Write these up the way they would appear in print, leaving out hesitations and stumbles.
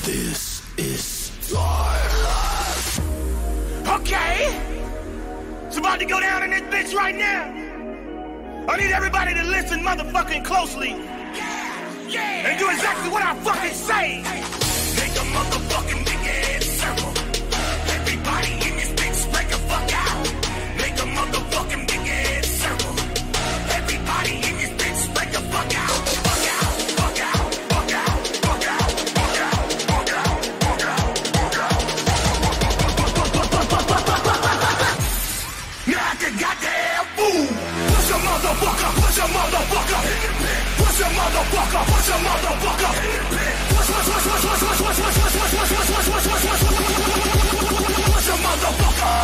This is Timeless. Okay, it's about to go down in this bitch right now. I need everybody to listen motherfucking closely. Yeah. And do exactly what I fucking say. Make a motherfucking big ass circle. Everybody in this bitch spread the fuck out. Make a motherfucking big ass circle. Everybody in this bitch spread the fuck out. Fuck out, fuck out, fuck out, fuck out, fuck out, fuck out, fuck out, fuck out. Now I can goddamn fool. Push a motherfucker, push a motherfucker. Push a motherfucker, push a motherfucker. Push a motherfucker.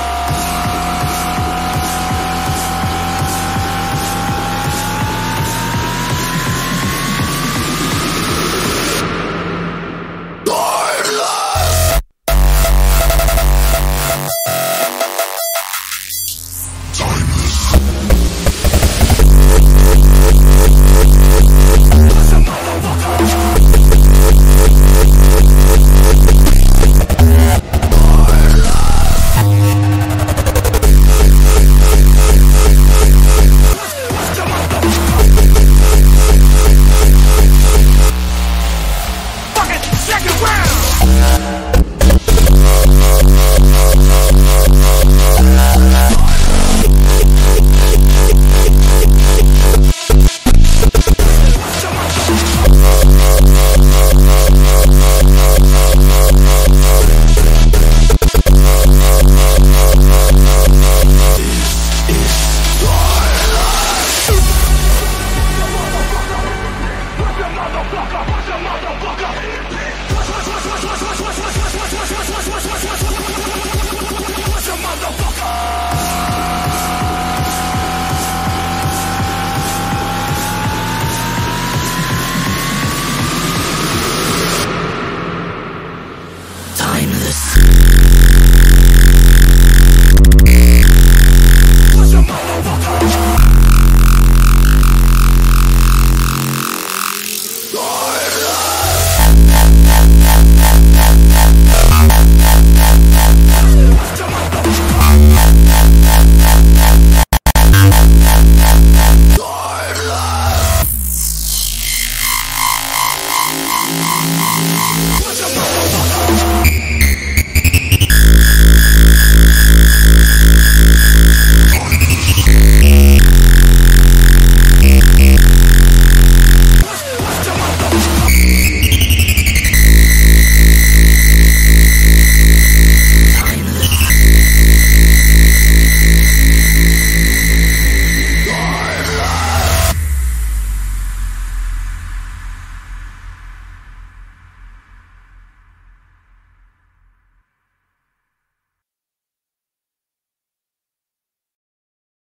What's up?